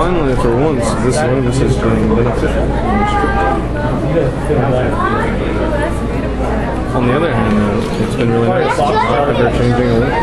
finally, for once, this service has been beneficial. On the other hand, it's been really nice not ever changing a link.